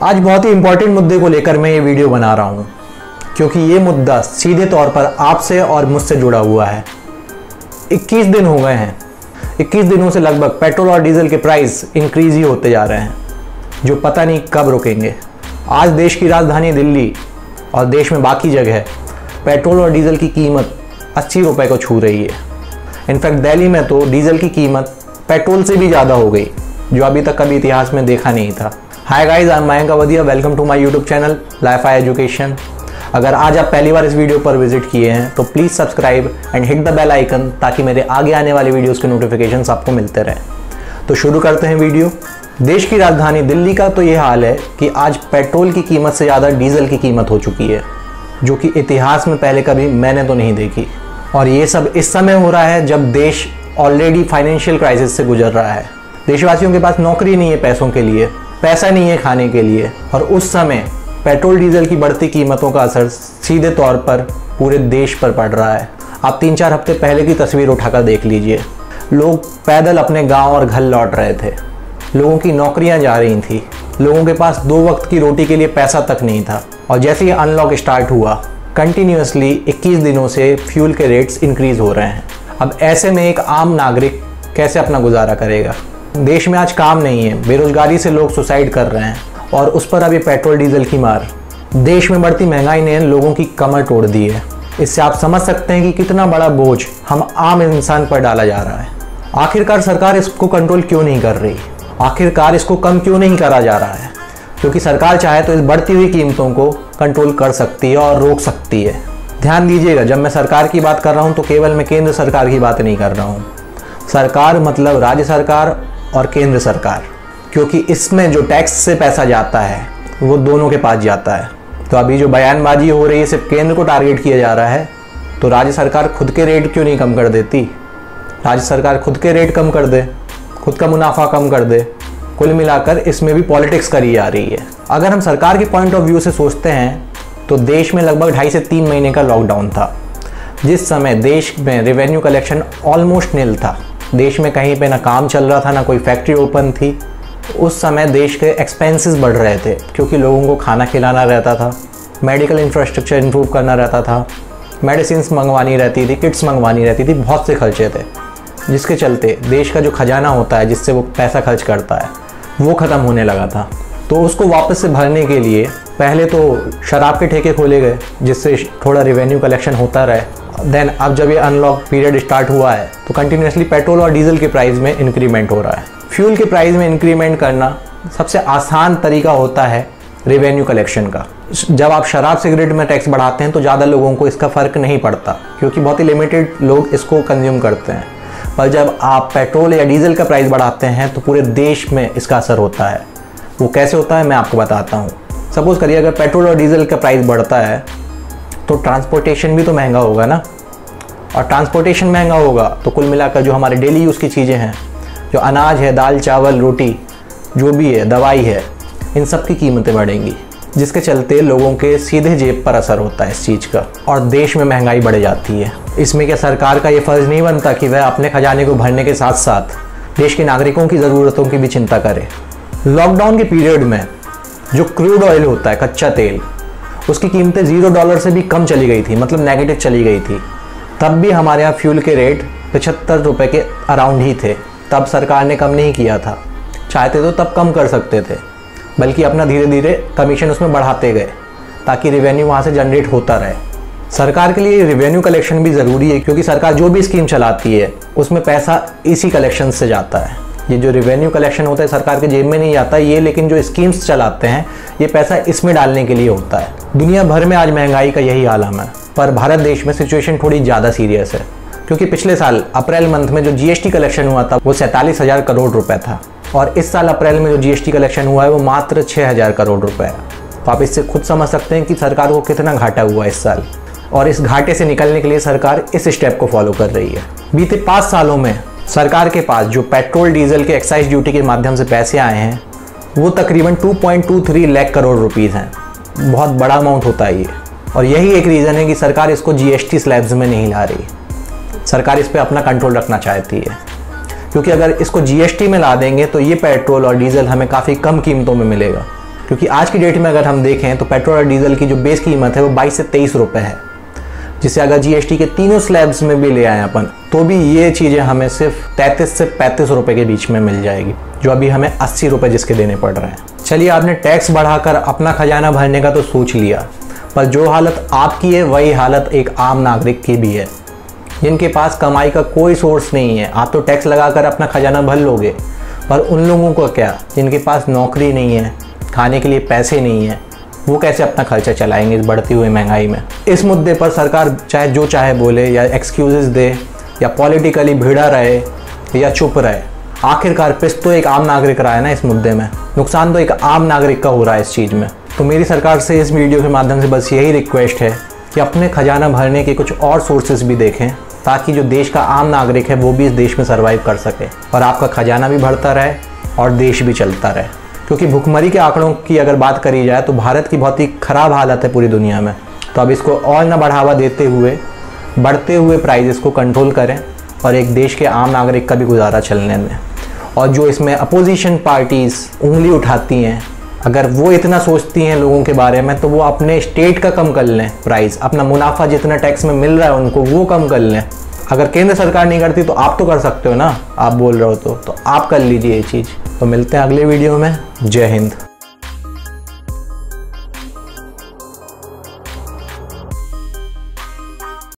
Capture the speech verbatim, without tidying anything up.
आज बहुत ही इंपॉर्टेंट मुद्दे को लेकर मैं ये वीडियो बना रहा हूँ, क्योंकि ये मुद्दा सीधे तौर पर आपसे और मुझसे जुड़ा हुआ है। इक्कीस दिन हो गए हैं। इक्कीस दिनों से लगभग पेट्रोल और डीजल के प्राइस इंक्रीज ही होते जा रहे हैं, जो पता नहीं कब रुकेंगे। आज देश की राजधानी दिल्ली और देश में बाकी जगह पेट्रोल और डीजल की कीमत अस्सी रुपये को छू रही है। इनफैक्ट दिल्ली में तो डीजल की कीमत पेट्रोल से भी ज़्यादा हो गई, जो अभी तक कभी इतिहास में देखा नहीं था। Hi guys, I am Mayank Awadhiya, welcome to my YouTube channel LiFi education. अगर आज आप पहली बार इस वीडियो पर विजिट किए हैं तो please subscribe and hit the bell icon, ताकि मेरे आगे आने वाले वीडियोस के नोटिफिकेशंस आपको मिलते रहें। तो शुरू करते हैं वीडियो। देश की राजधानी दिल्ली का तो ये हाल है कि आज पेट्रोल की कीमत से ज़्यादा डीजल की कीमत हो चुकी है, जो कि इतिहास में पहले कभी मैंने तो नहीं देखी। और ये सब इस समय हो रहा है जब देश ऑलरेडी फाइनेंशियल क्राइसिस से गुजर रहा है। देशवासियों के पास नौकरी नहीं है पैसों के लिए, पैसा नहीं है खाने के लिए, और उस समय पेट्रोल डीजल की बढ़ती कीमतों का असर सीधे तौर पर पूरे देश पर पड़ रहा है। आप तीन चार हफ्ते पहले की तस्वीर उठाकर देख लीजिए। लोग पैदल अपने गांव और घर लौट रहे थे, लोगों की नौकरियां जा रही थी, लोगों के पास दो वक्त की रोटी के लिए पैसा तक नहीं था। और जैसे ही अनलॉक स्टार्ट हुआ, कंटिन्यूसली इक्कीस दिनों से फ्यूल के रेट्स इंक्रीज हो रहे हैं। अब ऐसे में एक आम नागरिक कैसे अपना गुजारा करेगा? देश में आज काम नहीं है, बेरोजगारी से लोग सुसाइड कर रहे हैं, और उस पर अभी पेट्रोल डीजल की मार। देश में बढ़ती महंगाई ने लोगों की कमर तोड़ दी है। इससे आप समझ सकते हैं कि कितना बड़ा बोझ हम आम इंसान पर डाला जा रहा है। आखिरकार सरकार इसको कंट्रोल क्यों नहीं कर रही? आखिरकार इसको कम क्यों नहीं करा जा रहा है? क्योंकि सरकार चाहे तो इस बढ़ती हुई कीमतों को कंट्रोल कर सकती है और रोक सकती है। ध्यान दीजिएगा, जब मैं सरकार की बात कर रहा हूँ तो केवल मैं केंद्र सरकार की बात नहीं कर रहा हूँ। सरकार मतलब राज्य सरकार और केंद्र सरकार, क्योंकि इसमें जो टैक्स से पैसा जाता है वो दोनों के पास जाता है। तो अभी जो बयानबाजी हो रही है सिर्फ केंद्र को टारगेट किया जा रहा है, तो राज्य सरकार खुद के रेट क्यों नहीं कम कर देती? राज्य सरकार खुद के रेट कम कर दे, खुद का मुनाफा कम कर दे। कुल मिलाकर इसमें भी पॉलिटिक्स करी जा रही है। अगर हम सरकार के पॉइंट ऑफ व्यू से सोचते हैं तो देश में लगभग ढाई से तीन महीने का लॉकडाउन था, जिस समय देश में रेवेन्यू कलेक्शन ऑलमोस्ट नील था। देश में कहीं पे ना काम चल रहा था, ना कोई फैक्ट्री ओपन थी। उस समय देश के एक्सपेंसेस बढ़ रहे थे, क्योंकि लोगों को खाना खिलाना रहता था, मेडिकल इंफ्रास्ट्रक्चर इंप्रूव करना रहता था, मेडिसिन मंगवानी रहती थी, किट्स मंगवानी रहती थी, बहुत से खर्चे थे, जिसके चलते देश का जो खजाना होता है, जिससे वो पैसा खर्च करता है, वो ख़त्म होने लगा था। तो उसको वापस से भरने के लिए पहले तो शराब के ठेके खोले गए, जिससे थोड़ा रेवेन्यू कलेक्शन होता रहे। देन अब जब ये अनलॉक पीरियड स्टार्ट हुआ है तो कंटिन्यूसली पेट्रोल और डीजल के प्राइस में इंक्रीमेंट हो रहा है। फ्यूल के प्राइस में इंक्रीमेंट करना सबसे आसान तरीका होता है रेवेन्यू कलेक्शन का। जब आप शराब सिगरेट में टैक्स बढ़ाते हैं तो ज़्यादा लोगों को इसका फ़र्क नहीं पड़ता, क्योंकि बहुत ही लिमिटेड लोग इसको कंज्यूम करते हैं। पर जब आप पेट्रोल या डीजल का प्राइस बढ़ाते हैं तो पूरे देश में इसका असर होता है। वो कैसे होता है मैं आपको बताता हूँ। सपोज़ करिए अगर पेट्रोल और डीजल का प्राइस बढ़ता है तो ट्रांसपोर्टेशन भी तो महंगा होगा ना, और ट्रांसपोर्टेशन महंगा होगा तो कुल मिलाकर जो हमारे डेली यूज़ की चीज़ें हैं, जो अनाज है, दाल चावल रोटी जो भी है, दवाई है, इन सब की कीमतें बढ़ेंगी, जिसके चलते लोगों के सीधे जेब पर असर होता है इस चीज़ का, और देश में महंगाई बढ़ जाती है। इसमें क्या सरकार का ये फ़र्ज़ नहीं बनता कि वह अपने खजाने को भरने के साथ साथ देश के नागरिकों की ज़रूरतों की भी चिंता करे? लॉकडाउन के पीरियड में जो क्रूड ऑयल होता है, कच्चा तेल, उसकी कीमतें ज़ीरो डॉलर से भी कम चली गई थी, मतलब नेगेटिव चली गई थी। तब भी हमारे यहाँ फ्यूल के रेट पचहत्तर रुपये के अराउंड ही थे। तब सरकार ने कम नहीं किया था। चाहते तो तब कम कर सकते थे, बल्कि अपना धीरे धीरे कमीशन उसमें बढ़ाते गए, ताकि रेवेन्यू वहाँ से जनरेट होता रहे। सरकार के लिए रेवेन्यू कलेक्शन भी ज़रूरी है, क्योंकि सरकार जो भी स्कीम चलाती है उसमें पैसा इसी कलेक्शन से जाता है। ये जो रेवेन्यू कलेक्शन होता है सरकार के जेब में नहीं जाता ये, लेकिन जो स्कीम्स चलाते हैं ये पैसा इसमें डालने के लिए होता है। दुनिया भर में आज महंगाई का यही आलम है, पर भारत देश में सिचुएशन थोड़ी ज़्यादा सीरियस है, क्योंकि पिछले साल अप्रैल मंथ में जो जीएसटी कलेक्शन हुआ था वो सैंतालीस हज़ार करोड़ रुपए था, और इस साल अप्रैल में जो जीएसटी कलेक्शन हुआ है वो मात्र छः हज़ार करोड़ रुपए है। तो आप इससे खुद समझ सकते हैं कि सरकार को कितना घाटा हुआ इस साल, और इस घाटे से निकलने के लिए सरकार इस स्टेप को फॉलो कर रही है। बीते पाँच सालों में सरकार के पास जो पेट्रोल डीजल के एक्साइज ड्यूटी के माध्यम से पैसे आए हैं वो तकरीबन दो पॉइंट दो तीन लाख करोड़ रुपीस हैं। बहुत बड़ा अमाउंट होता है ये, और यही एक रीज़न है कि सरकार इसको जीएसटी स्लैब्स में नहीं ला रही। सरकार इस पर अपना कंट्रोल रखना चाहती है, क्योंकि अगर इसको जीएसटी में ला देंगे तो ये पेट्रोल और डीजल हमें काफ़ी कम कीमतों में मिलेगा। क्योंकि आज की डेट में अगर हम देखें तो पेट्रोल और डीजल की जो बेस कीमत है वो बाईस से तेईस रुपए है, जिसे अगर जीएसटी के तीनों स्लैब्स में भी ले आए अपन तो भी ये चीज़ें हमें सिर्फ तैंतीस से पैंतीस रुपए के बीच में मिल जाएगी, जो अभी हमें अस्सी रुपए जिसके देने पड़ रहे हैं। चलिए, आपने टैक्स बढ़ाकर अपना खजाना भरने का तो सोच लिया, पर जो हालत आपकी है वही हालत एक आम नागरिक की भी है, जिनके पास कमाई का कोई सोर्स नहीं है। आप तो टैक्स लगाकर अपना खजाना भर लोगे, पर उन लोगों को क्या, जिनके पास नौकरी नहीं है, खाने के लिए पैसे नहीं है, वो कैसे अपना खर्चा चलाएंगे इस बढ़ती हुई महंगाई में। इस मुद्दे पर सरकार चाहे जो चाहे बोले या एक्सक्यूजेस दे या पॉलिटिकली भिड़ा रहे या चुप रहे, आखिरकार पिस तो एक आम नागरिक रहा है ना इस मुद्दे में। नुकसान तो एक आम नागरिक का हो रहा है इस चीज़ में। तो मेरी सरकार से इस वीडियो के माध्यम से बस यही रिक्वेस्ट है कि अपने खजाना भरने के कुछ और सोर्सेज भी देखें, ताकि जो देश का आम नागरिक है वो भी इस देश में सर्वाइव कर सके और आपका खजाना भी बढ़ता रहे और देश भी चलता रहे। क्योंकि भुखमरी के आंकड़ों की अगर बात करी जाए तो भारत की बहुत ही ख़राब हालत है पूरी दुनिया में। तो अब इसको और न बढ़ावा देते हुए बढ़ते हुए प्राइजेस को कंट्रोल करें और एक देश के आम नागरिक का भी गुजारा चलने दें। और जो इसमें अपोजिशन पार्टीज़ उंगली उठाती हैं, अगर वो इतना सोचती हैं लोगों के बारे में, तो वो अपने स्टेट का कम कर लें प्राइस, अपना मुनाफा जितना टैक्स में मिल रहा है उनको वो कम कर लें। अगर केंद्र सरकार नहीं करती तो आप तो कर सकते हो ना, आप बोल रहे हो तो, तो आप कर लीजिए ये चीज़। तो मिलते हैं अगले वीडियो में। जय हिंद।